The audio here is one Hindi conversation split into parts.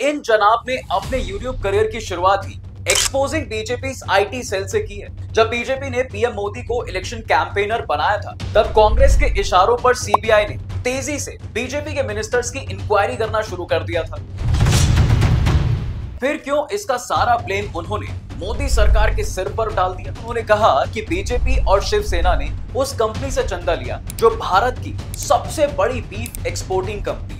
इन जनाब ने अपने यूट्यूब करियर की शुरुआत ही एक्सपोजिंग बीजेपी आईटी सेल से की है। जब बीजेपी ने पीएम मोदी को इलेक्शन कैंपेनर बनाया था, तब कांग्रेस के इशारों पर सीबीआई ने तेजी से बीजेपी के मिनिस्टर्स की इंक्वायरी करना शुरू कर दिया था। फिर क्यों इसका सारा ब्लेम उन्होंने मोदी सरकार के सिर पर डाल दिया। उन्होंने कहा कि बीजेपी और शिवसेना ने उस कंपनी से चंदा लिया जो भारत की सबसे बड़ी बीफ एक्सपोर्टिंग कंपनी है।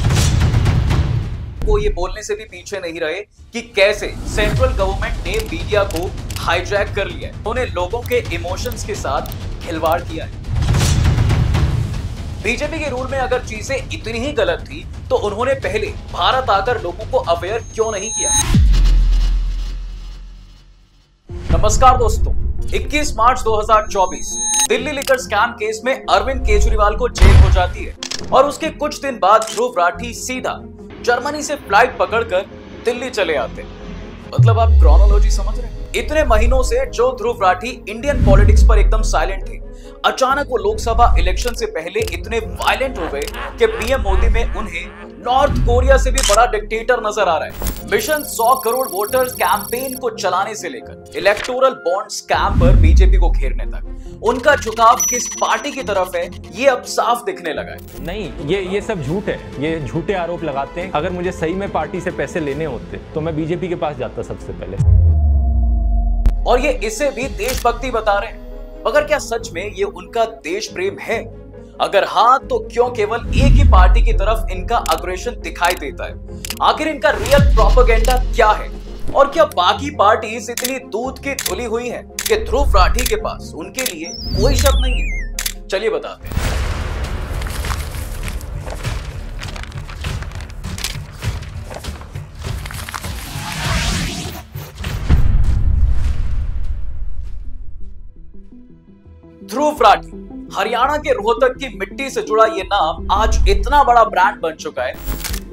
वो ये बोलने से भी पीछे नहीं रहे कि कैसे सेंट्रल गवर्नमेंट ने मीडिया को हाईजैक कर लिया है, उन्होंने लोगों के इमोशंस के साथ खिलवाड़ किया है। बीजेपी के रूल में अगर चीजें इतनी ही गलत थी तो उन्होंने पहले भारत आकर लोगों को अवेयर क्यों नहीं किया। नमस्कार दोस्तों, 21 मार्च 2024 दिल्ली लिकर स्कैम केस में अरविंद केजरीवाल को जेल हो जाती है और उसके कुछ दिन बाद ध्रुव राठी सीधा जर्मनी से फ्लाइट पकड़कर दिल्ली चले आते हैं। मतलब आप क्रोनोलॉजी समझ रहे हैं। इतने महीनों से जो ध्रुव राठी इंडियन पॉलिटिक्स पर एकदम साइलेंट थे, अचानक वो लोकसभा इलेक्शन से पहले इतने वायलेंट हो गए कि पीएम मोदी में उन्हें नॉर्थ कोरिया से भी बड़ा डिक्टेटर नजर आ रहा है। मिशन 100 करोड़ वोटर्स कैंपेन को चलाने से लेकर इलेक्टोरल बॉन्ड स्कैम पर बीजेपी को घेरने तक उनका झुकाव किस पार्टी की तरफ है, ये अब साफ दिखने लगा है। नहीं, ये सब झूठ है, ये झूठे आरोप लगाते हैं। अगर मुझे सही में पार्टी से पैसे लेने होते तो मैं बीजेपी के पास जाता सबसे पहले। और ये इसे भी देशभक्ति बता रहे हैं, मगर क्या सच में ये उनका देश प्रेम है? अगर हाँ, तो क्यों केवल एक ही पार्टी की तरफ इनका अग्रेशन दिखाई देता है? आखिर इनका रियल प्रोपेगेंडा क्या है? और क्या बाकी पार्टीज इतनी दूध की धुली हुई हैं कि ध्रुव राठी के पास उनके लिए कोई शब्द नहीं है? चलिए बताते हैं। ध्रुव राठी, हरियाणा के रोहतक की मिट्टी से जुड़ा ये नाम आज इतना बड़ा ब्रांड बन चुका है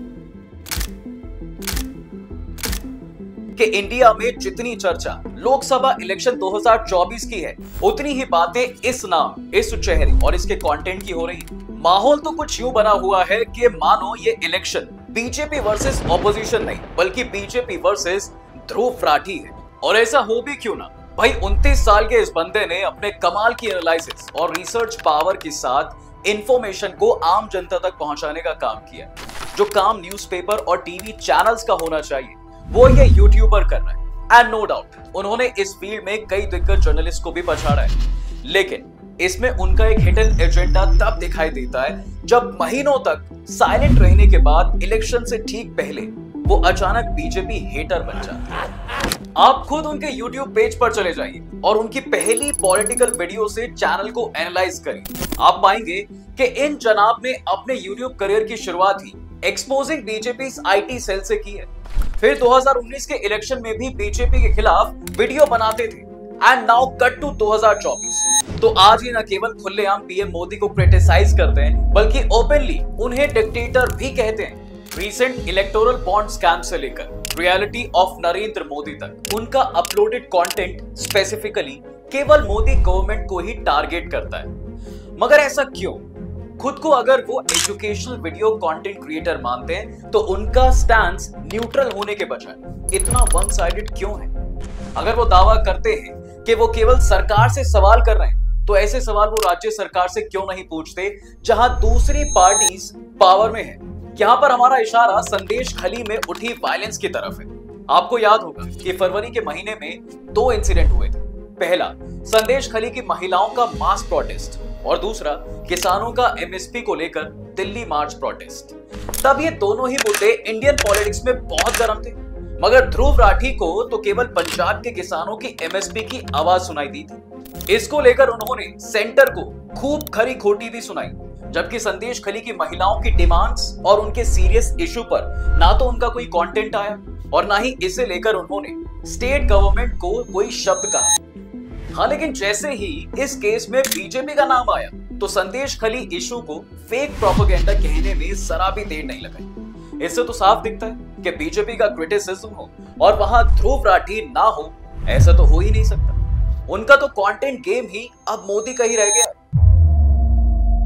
कि इंडिया में जितनी चर्चा लोकसभा इलेक्शन 2024 की है, उतनी ही बातें इस नाम, इस चेहरे और इसके कंटेंट की हो रही है। माहौल तो कुछ यूं बना हुआ है कि मानो ये इलेक्शन बीजेपी वर्सेस ऑपोजिशन नहीं, बल्कि बीजेपी वर्सेस ध्रुव राठी है। और ऐसा हो भी क्यों ना भाई, 29 साल के इस बंदे ने अपने कमाल की एनालिसिस और रिसर्च पावर के साथ इंफॉर्मेशन को आम जनता तक पहुंचाने का काम किया। जो काम न्यूज़पेपर और टीवी चैनल्स का होना चाहिए, वो ये यूट्यूबर कर रहा है। एंड नो डाउट उन्होंने इस फील्ड में कई दिग्गज जर्नलिस्ट को भी पछाड़ा है, लेकिन इसमें उनका एक हिडन एजेंडा तब दिखाई देता है जब महीनों तक साइलेंट रहने के बाद इलेक्शन से ठीक पहले वो अचानक बीजेपी हेटर बन जाता है। आप खुद उनके YouTube पेज पर चले जाइए और उनकी पहली पॉलिटिकल वीडियो से चैनल को एनालाइज करिए। आप पाएंगे कि इन जनाब ने अपने YouTube करियर की शुरुआत ही एक्सपोजिंग बीजेपी आईटी सेल से की है। फिर 2019 के इलेक्शन में भी बीजेपी के खिलाफ वीडियो बनाते थे। एंड नाउ कट टू 2024, तो आज ही न केवल खुलेआम पीएम मोदी को क्रिटिसाइज करते हैं, बल्कि ओपनली उन्हें डिक्टेटर भी कहते हैं। रिसेंट इलेक्टोरल बॉन्ड स्कैम से लेकर रियलिटी ऑफ नरेंद्र मोदी तक उनका अपलोडेड कंटेंट स्पेसिफिकली केवल मोदी गवर्नमेंट को ही टारगेट करता है। मगर ऐसा क्यों? खुद को अगर वो एजुकेशनल वीडियो कंटेंट क्रिएटर मानते हैं तो उनका स्टैंस न्यूट्रल होने के बजाय इतना वन साइडेड क्यों है? अगर वो दावा करते हैं कि वो केवल सरकार से सवाल कर रहे हैं, तो ऐसे सवाल वो राज्य सरकार से क्यों नहीं पूछते जहां दूसरी पार्टीज पावर में है? यहाँ पर हमारा इशारा संदेश खली में उठी वायलेंस की तरफ है। आपको याद होगा कि फरवरी के महीने में 2 इंसिडेंट हुए थे। पहला, संदेश खली की महिलाओं का मास प्रोटेस्ट और दूसरा, किसानों का एमएसपी को लेकर दिल्ली मार्च प्रोटेस्ट। तब ये दोनों ही मुद्दे इंडियन पॉलिटिक्स में बहुत गर्म थे, मगर ध्रुव राठी को तो केवल पंजाब के किसानों की एमएसपी की आवाज सुनाई दी थी। इसको लेकर उन्होंने सेंटर को खूब खरी खोटी भी सुनाई, जबकि संदेश खली की महिलाओं की डिमांड्स और उनके सीरियस इशू पर ना तो उनका कोई कंटेंट आया और ना ही इसे लेकर उन्होंने स्टेट गवर्नमेंट को कोई शब्द कहा। हाँ, लेकिन जैसे ही इस केस में बीजेपी का नाम आया तो संदेश खली इशू को फेक प्रोपेगेंडा कहने में जरा भी देर नहीं लगाई। इससे तो साफ दिखता है कि बीजेपी का क्रिटिसिज्म हो और वहां ध्रुव राठी ना हो, ऐसा तो हो ही नहीं सकता। उनका तो कंटेंट गेम ही अब मोदी का ही रह गया।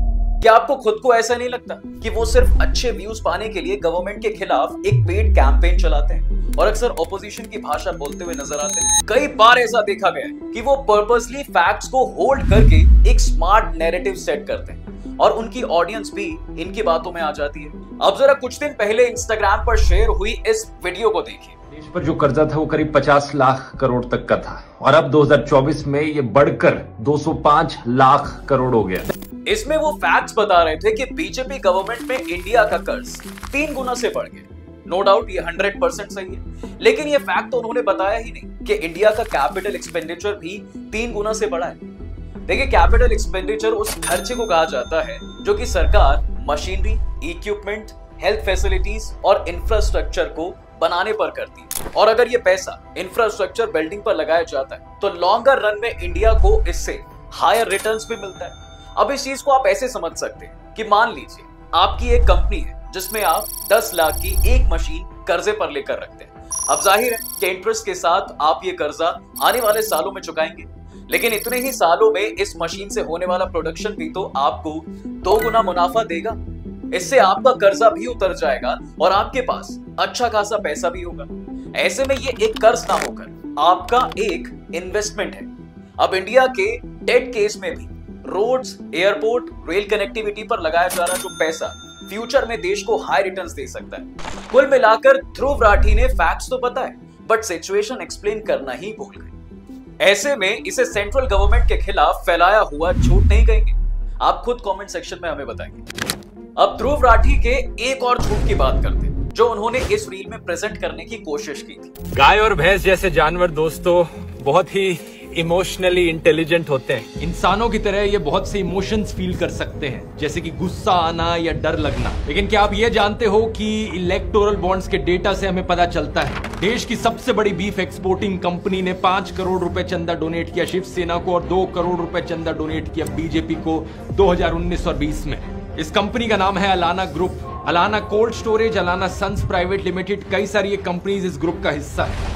क्या आपको खुद को ऐसा नहीं लगता कि वो सिर्फ अच्छे व्यूज पाने के लिए गवर्नमेंट के खिलाफ एक पेड कैंपेन चलाते हैं और अक्सर ऑपोजिशन की भाषा बोलते हुए नजर आते हैं? कई बार ऐसा देखा गया है कि वो पर्पसली फैक्ट्स को होल्ड करके एक स्मार्ट नैरेटिव सेट करते हैं और उनकी ऑडियंस भी इनकी बातों में आ जाती है। अब जरा कुछ दिन पहले इंस्टाग्राम पर शेयर हुई इस वीडियो को देखिए। देश पर जो कर्जा था वो करीब 50 लाख करोड़ तक का था और अब 2024 में ये बढ़कर 205 लाख करोड़ हो गया। इसमें वो फैक्ट्स बता रहे थे कि बीजेपी गवर्नमेंट में इंडिया का कर्ज 3 गुना से बढ़ गया। नो डाउट ये 100% सही है, लेकिन ये फैक्ट तो उन्होंने बताया ही नहीं कि इंडिया का कैपिटल एक्सपेंडिचर भी 3 गुना से बढ़ा है। देखिए, कैपिटल एक्सपेंडिचर उस खर्चे को कहा जाता है जो कि सरकार मशीनरी, इक्विपमेंट, हेल्थ फैसिलिटीज और इंफ्रास्ट्रक्चर को बनाने पर करती है। और अगर ये पैसा इंफ्रास्ट्रक्चर बिल्डिंग पर लगाया जाता है तो लॉन्गर रन में इंडिया को इससे हायर रिटर्न्स भी मिलता है। अब इस चीज को आप ऐसे समझ सकते हैं कि मान लीजिए आपकी एक कंपनी है जिसमें आप 10 लाख की एक मशीन कर्जे पर लेकर रखते हैं। अब जाहिर है कि इंटरेस्ट के साथ आप ये कर्जा आने वाले सालों में चुकाएंगे, लेकिन इतने ही सालों में इस मशीन से होने वाला प्रोडक्शन भी तो आपको 2 गुना मुनाफा देगा। इससे आपका कर्जा भी उतर जाएगा और आपके पास अच्छा खासा पैसा भी होगा। ऐसे में ये एक कर्ज ना होकर आपका एक इन्वेस्टमेंट है। अब इंडिया के डेट केस में भी रोड्स, एयरपोर्ट, रेल कनेक्टिविटी पर लगाया जा रहा जो पैसा फ्यूचर में देश को हाई रिटर्न्स दे सकता है। कुल मिलाकर ध्रुव राठी ने फैक्ट्स तो पता है बट सिचुएशन एक्सप्लेन करना ही भूल गए। ऐसे में इसे सेंट्रल गवर्नमेंट के खिलाफ फैलाया हुआ झूठ नहीं कहेंगे? आप खुद कमेंट सेक्शन में हमें बताएंगे। अब ध्रुव राठी के एक और झूठ की बात करते हैं जो उन्होंने इस रील में प्रेजेंट करने की कोशिश की थी। गाय और भैंस जैसे जानवर दोस्तों बहुत ही इमोशनली इंटेलिजेंट होते हैं। इंसानों की तरह ये बहुत से इमोशंस फील कर सकते हैं, जैसे कि गुस्सा आना या डर लगना। लेकिन क्या आप ये जानते हो कि इलेक्टोरल बॉन्ड्स के डेटा से हमें पता चलता है देश की सबसे बड़ी बीफ एक्सपोर्टिंग कंपनी ने 5 करोड़ रुपए चंदा डोनेट किया शिवसेना को और 2 करोड़ रुपए चंदा डोनेट किया बीजेपी को 2019 और 20 में। इस कंपनी का नाम है Allana group, Allana cold storage, Allana sons private limited, कई सारी ये कंपनीज इस ग्रुप का हिस्सा है।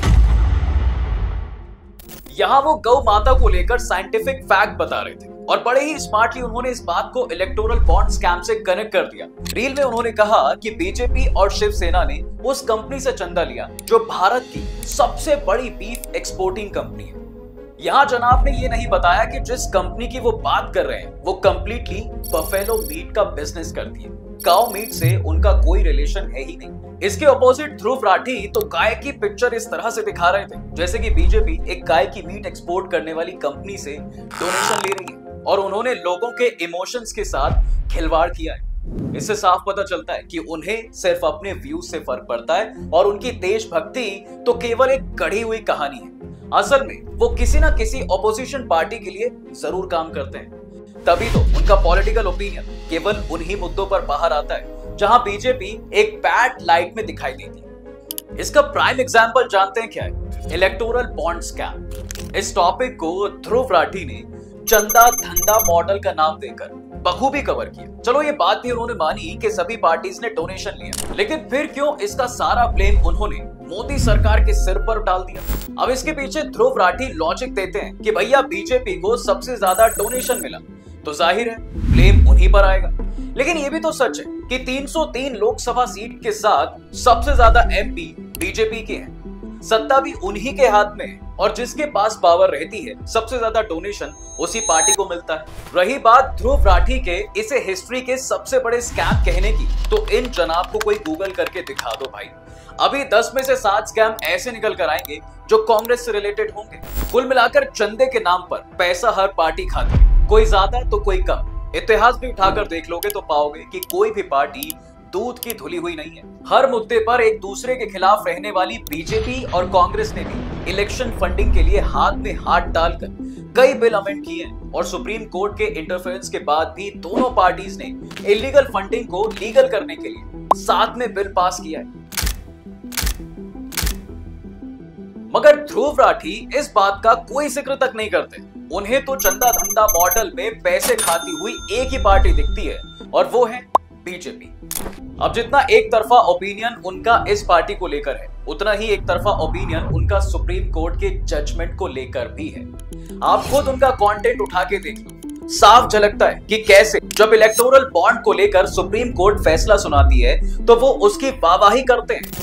यहाँ वो गौ माता को लेकर साइंटिफिक फैक्ट बता रहे थे और बड़े ही स्मार्टली उन्होंने इस बात को इलेक्टोरल बॉन्ड स्कैम से कनेक्ट कर दिया। रील में उन्होंने कहा कि बीजेपी और शिवसेना ने उस कंपनी से चंदा लिया जो भारत की सबसे बड़ी बीफ एक्सपोर्टिंग कंपनी है। यहाँ जनाब ने ये नहीं बताया कि जिस कंपनी की वो बात कर रहे हैं वो कंप्लीटली बफेलो मीट का बिजनेस करती है। काऊ मीट से उनका कोई रिलेशन है ही नहीं। इसके ऑपोजिट ध्रुव राठी तो गाय की पिक्चर इस तरह से दिखा रहे थे जैसे कि बीजेपी एक गाय की मीट एक्सपोर्ट करने वाली कंपनी से डोनेशन ले रही है और उन्होंने लोगों के इमोशंस के साथ खिलवाड़ किया है। इससे साफ पता चलता है कि उन्हें सिर्फ अपने व्यूज से फर्क पड़ता है और उनकी देशभक्ति तो केवल एक गढ़ी हुई कहानी है। असल में वो किसी ना किसी ऑपोजिशन पार्टी के लिए जरूर काम करते हैं, तभी तो उनका पॉलिटिकल ओपिनियन केवल उन्हीं मुद्दों पर बाहर आता है जहां बीजेपी एक बैड लाइट में दिखाई देती है। इसका प्राइम एग्जांपल जानते हैं क्या है? Electoral bond scam. इस टॉपिक को ध्रुव राठी ने चंदा धंधा मॉडल का नाम देकर बखूबी कवर किया। चलो ये बात भी उन्होंने मानी कि सभी पार्टीज ने डोनेशन लिया, लेकिन फिर क्यों इसका सारा ब्लेम उन्होंने मोदी सरकार के सिर पर डाल दिया? अब इसके पीछे ध्रुव राठी लॉजिक देते हैं कि भैया बीजेपी को सबसे ज्यादा डोनेशन मिला तो जाहिर है ब्लेम उन्हीं पर आएगा। लेकिन ये भी तो सच है कि 303 लोकसभा सीट के साथ सबसे ज्यादा एमपी बीजेपी के हैं। सत्ता भी उन्हीं के हाथ में है और जिसके पास पावर रहती है सबसे ज्यादा डोनेशन उसी पार्टी को मिलता है। रही बात ध्रुव राठी के इसे हिस्ट्री के सबसे बड़े स्कैम कहने की, तो इन जनाब को कोई गूगल करके दिखा दो भाई। अभी 10 में से 7 स्कैम ऐसे निकल कर आएंगे जो कांग्रेस से रिलेटेड होंगे। कुल मिलाकर चंदे के नाम पर पैसा हर पार्टी खाती है, कोई ज्यादा तो कोई कम। इतिहास भी उठाकर देख लोगे तो पाओगे कि कोई भी पार्टी दूध की धुली हुई नहीं है। हर मुद्दे पर एक दूसरे के खिलाफ रहने वाली बीजेपी और कांग्रेस ने भी इलेक्शन फंडिंग के लिए हाथ में हाथ डालकर कई बिल अमेंड किए हैं और सुप्रीम कोर्ट के इंटरफेरेंस के बाद भी दोनों पार्टीज ने इलीगल फंडिंग को लीगल करने के लिए साथ में बिल पास किया है। मगर ध्रुव राठी इस बात का कोई जिक्र तक नहीं करते। उन्हें तो चंदा धंधा मॉडल में पैसे खाती हुई एक ही पार्टी दिखती है और वो है बीजेपी। अब जितना एक तरफा ओपिनियन उनका इस पार्टी को लेकर है, उतना ही एक तरफा ओपिनियन उनका सुप्रीम कोर्ट के जजमेंट को लेकर भी है। आप खुद उनका कंटेंट उठा के देख लो। साफ झलकता है कि कैसे जब इलेक्टोरल बॉन्ड को लेकर सुप्रीम कोर्ट फैसला सुनाती है तो वो उसकी वाहवाही करते हैं।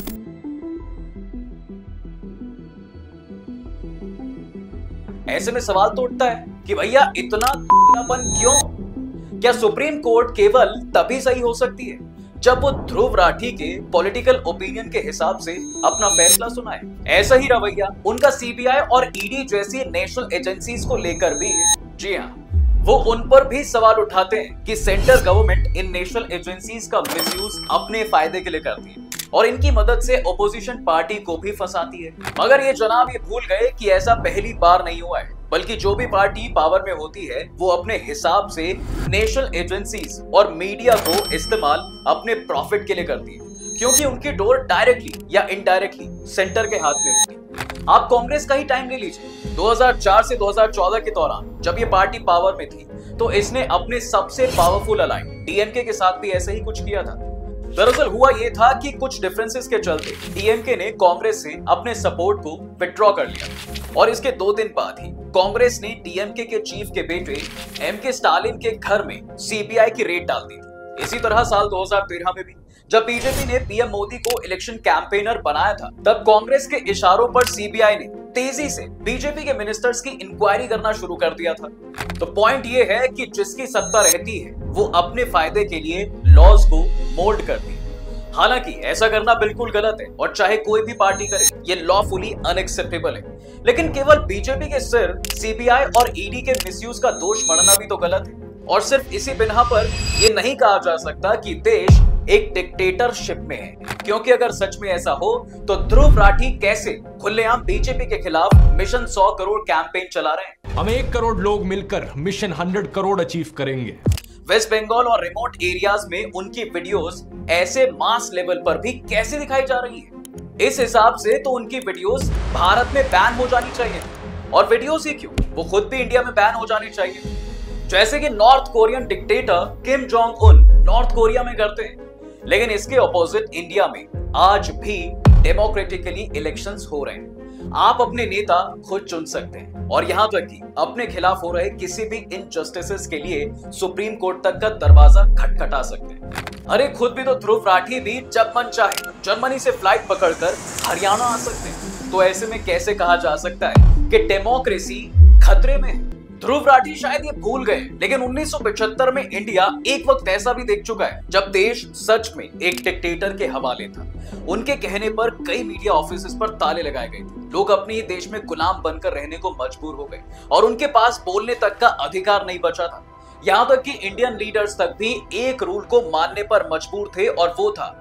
ऐसे में सवाल तो उठता है कि भैया इतना क्यों? क्या सुप्रीम कोर्ट केवल तभी सही हो सकती है जब वो ध्रुव राठी के पॉलिटिकल ओपिनियन के हिसाब से अपना फैसला सुनाए? ऐसा ही रवैया उनका सीबीआई और ईडी जैसी नेशनल एजेंसीज को लेकर भी है। जी हाँ, वो उन पर भी सवाल उठाते हैं कि सेंट्रल गवर्नमेंट इन नेशनल एजेंसीज का मिसयूज अपने फायदे के लिए करती है और इनकी मदद से ओपोजिशन पार्टी को भी फंसाती है। मगर ये जनाब ये भूल गए कि ऐसा पहली बार नहीं हुआ है, बल्कि जो भी पार्टी पावर में होती है वो अपने हिसाब से नेशनल एजेंसीज और मीडिया को इस्तेमाल अपने प्रॉफिट के लिए करती है, क्योंकि उनकी डोर डायरेक्टली या इनडायरेक्टली सेंटर के हाथ में होती है। आप कांग्रेस का ही टाइम ले लीजिए। 2004 से 2014 के दौरान जब ये पार्टी पावर में थी तो इसने अपने सबसे पावरफुल अलाइन डीएमके के साथ भी ऐसे ही कुछ किया था। दरअसल हुआ ये था कि कुछ डिफरेंसेस के चलते डीएमके ने कांग्रेस से अपने सपोर्ट को विथड्रॉ कर लिया और इसके 2 दिन बाद ही कांग्रेस ने डीएमके के चीफ के बेटे एमके स्टालिन के घर में सीबीआई की रेड डाल दी थी। इसी तरह साल 2013 में भी जब बीजेपी ने पीएम मोदी को इलेक्शन कैंपेनर बनाया था, तब कांग्रेस के इशारों पर सीबीआई ने तेजी से बीजेपी के मिनिस्टर्स की इंक्वायरी करना शुरू कर दिया था। तो पॉइंट ये है कि जिसकी सत्ता रहती है वो अपने फायदे के लिए लॉज को मोल्ड करती है। हालांकि ऐसा करना बिल्कुल गलत है और चाहे कोई भी पार्टी करे ये लॉफुली अनएक्सेप्टेबल है, लेकिन केवल बीजेपी के सिर सीबीआई और ईडी के मिसयूज का दोष मढ़ना भी तो गलत है। और सिर्फ इसी बिना पर ये नहीं कहा जा सकता कि देश एक डिक्टेटरशिप में है, क्योंकि अगर सच में ऐसा हो तो ध्रुव राठी कैसे खुलेआम बीजेपी के खिलाफ मिशन 100 करोड़ कैंपेन चला रहे हैं? हम 1 करोड़ लोग मिलकर मिशन 100 करोड़ अचीव करेंगे। वेस्ट बंगाल और रिमोट एरियाज में उनकी वीडियोस ऐसे मास लेवल पर भी कैसे दिखाई जा रही है? इस हिसाब से तो उनकी वीडियोस भारत में बैन हो जानी चाहिए। और वीडियोस ही क्यों, वो खुद भी इंडिया में बैन हो जानी चाहिए, जैसे कि North Korean dictator Kim Jong Un North Korea में करते हैं। लेकिन इसके ऑपोजिट इंडिया में आज भी डेमोक्रेटिकली इलेक्शंस हो रहे हैं। आप अपने नेता खुद चुन सकते हैं और यहाँ तक कि अपने खिलाफ हो रहे किसी भी इनजस्टिसेस के लिए सुप्रीम कोर्ट तक का दरवाजा खटखटा सकते हैं। अरे खुद भी तो ध्रुव राठी भी जब मन चाहे जर्मनी से फ्लाइट पकड़कर हरियाणा आ सकते हैं। तो ऐसे में कैसे कहा जा सकता है कि डेमोक्रेसी खतरे में है? ध्रुव राठी शायद ये भूल गए, लेकिन 1975 में इंडिया एक वक्त ऐसा भी देख चुका है जब देश सच में एक डिक्टेटर के हवाले था। उनके कहने पर कई मीडिया ऑफिसेस पर ताले लगाए गए थे। लोग अपने ही देश में गुलाम बनकर रहने को मजबूर हो गए और उनके पास बोलने तक का अधिकार नहीं बचा था। यहाँ तक कि इंडियन लीडर्स तक भी एक रूल को मानने पर मजबूर थे और वो था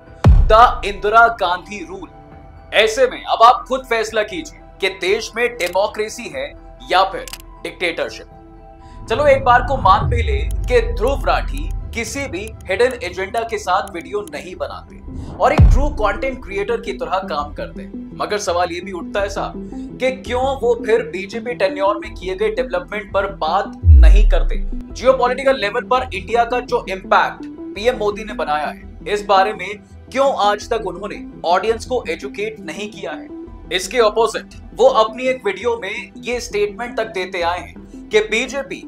द इंदिरा गांधी रूल। ऐसे में अब आप खुद फैसला कीजिए कि देश में डेमोक्रेसी है या फिर डिक्टेटरशिप। चलो एक बार को मान भी ले कि ध्रुव राठी किसी भी हिडन एजेंडा के साथ वीडियो नहीं बनाते और एक ट्रू कंटेंट क्रिएटर की तरह काम करते हैं, मगर सवाल ये भी उठता है साहब कि क्यों वो फिर बीजेपी टेन्योर में किए गए डेवलपमेंट पर बात नहीं करते? जियोपॉलिटिकल लेवल पर इंडिया का जो इंपैक्ट पीएम मोदी ने बनाया है, इस बारे में क्यों आज तक उन्होंने ऑडियंस को एजुकेट नहीं किया है? इसके ऑपोजिट वो अपनी एक वीडियो में ये स्टेटमेंट तक देते आए हैं कि बीजेपी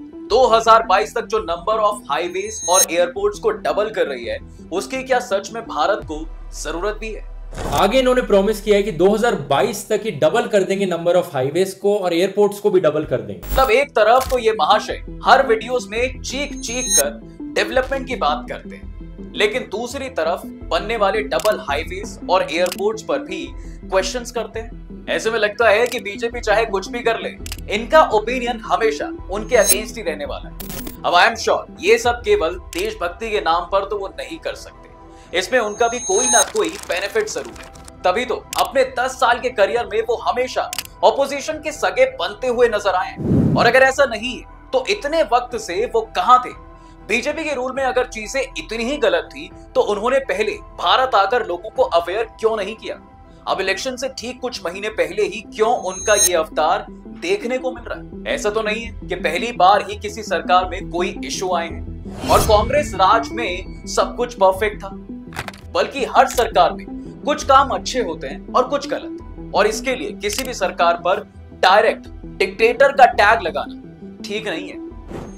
2022 तक जो नंबर ऑफ हाईवेज और एयरपोर्ट्स को डबल कर रही है, उसकी क्या सच में भारत को जरूरत भी है? आगे इन्होंने प्रॉमिस किया है कि 2022 तक ही डबल कर देंगे नंबर ऑफ हाईवेज को और एयरपोर्ट्स को भी डबल कर देंगे। मतलब एक तरफ तो ये महाशय हर वीडियोस में चीख कर डेवलपमेंट की बात करते हैं, लेकिन दूसरी तरफ बनने वाले डबल हाईवेज और एयरपोर्ट्स पर भी क्वेश्चंस करते हैं। ऐसे में लगता है कि बीजेपी चाहे कुछ भी कर ले, इनका ओपिनियन हमेशा उनके अगेंस्ट ही रहने वाला है। अब आई एम श्योर ये सब केवल देशभक्ति के नाम पर तो वो नहीं कर सकते, इसमें उनका भी कोई ना कोई बेनिफिट जरूर है। तभी तो अपने 10 साल के करियर में वो हमेशा ऑपोजिशन के सगे बनते हुए नजर आए। और अगर ऐसा नहीं है तो इतने वक्त से वो कहां थे? बीजेपी के रूल में अगर चीजें इतनी ही गलत थी तो उन्होंने पहले भारत आकर लोगों को अवेयर क्यों नहीं किया? अब इलेक्शन से ठीक कुछ महीने पहले ही क्यों उनका ये अवतार देखने को मिल रहा है? ऐसा तो नहीं है कि पहली बार ही किसी सरकार में कोई इशू आए हैं और कांग्रेस राज में सब कुछ परफेक्ट था, बल्कि हर सरकार में कुछ काम अच्छे होते हैं और कुछ गलत, और इसके लिए किसी भी सरकार पर डायरेक्ट डिक्टेटर का टैग लगाना ठीक नहीं है।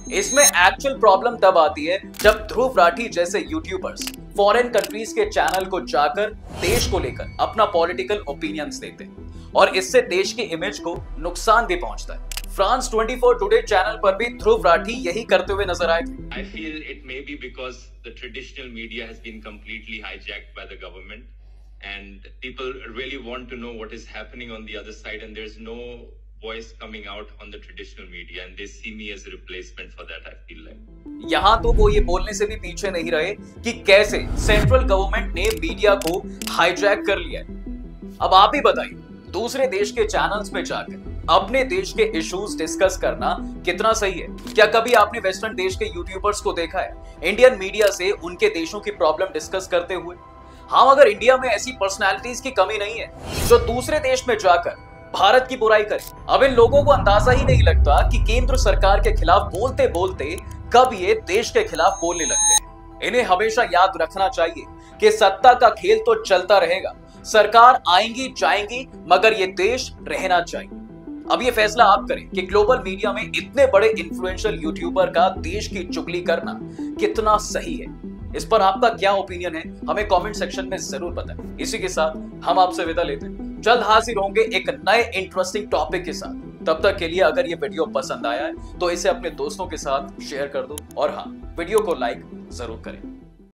इसमें एक्चुअल प्रॉब्लम तब आती है जब ध्रुव राठी जैसे यूट्यूबर्स फॉरेन कंट्रीज के चैनल को जाकर देश को लेकर अपना पॉलिटिकल ओपिनियंस देते हैं और इससे देश की इमेज को नुकसान भी पहुंचता है। फ्रांस 24 टुडे चैनल पर भी ध्रुव राठी यही करते हुए नजर आए थे। I feel it may be because the traditional media has been completely hijacked by the government and people really want to know what is happening on the other side and there's no voice coming out on the traditional media and they see me as a replacement for that, I feel like। यहाँ तो वो ये बोलने से भी पीछे नहीं रहे कि कैसे सेंट्रल गवर्नमेंट ने मीडिया को हाईजैक कर लिया है। अब आप ही बताइए, दूसरे देश के चैनल्स में जाकर अपने देश के इश्यूज डिस्कस करना कितना सही है? क्या कभी आपने वेस्टर्न देश के यूट्यूबर्स को देखा है इंडियन मीडिया से उनके देशों की प्रॉब्लम डिस्कस करते हुए? हाँ, मगर इंडिया में ऐसी पर्सनालिटीज की कमी नहीं है जो दूसरे देश में जाकर भारत की बुराई करे। अब इन लोगों को अंदाजा ही नहीं लगता कि केंद्र सरकार के खिलाफ बोलते बोलते कब ये देश के खिलाफ बोलने लगते हैं। इन्हें हमेशा याद रखना चाहिए कि सत्ता का खेल तो चलता रहेगा, सरकार आएंगी जाएंगी, मगर ये देश रहना चाहिए। अब ये फैसला आप करें कि ग्लोबल मीडिया में इतने बड़े इन्फ्लुएंशियल यूट्यूबर का देश की चुगली करना कितना सही है। इस पर आपका क्या ओपिनियन है, हमें कमेंट सेक्शन में जरूर बताएं। इसी के साथ हम आपसे विदा लेते हैं। जल्द हाजिर होंगे एक नए इंटरेस्टिंग टॉपिक के साथ। तब तक के लिए अगर ये वीडियो पसंद आया है तो इसे अपने दोस्तों के साथ शेयर कर दो और हाँ, वीडियो को लाइक जरूर करें।